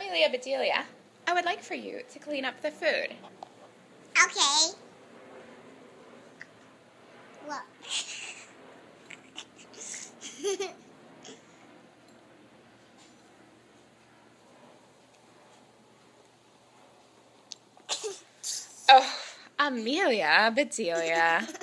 Amelia Bedelia, I would like for you to clean up the food. Okay. Look. Oh, Amelia Bedelia.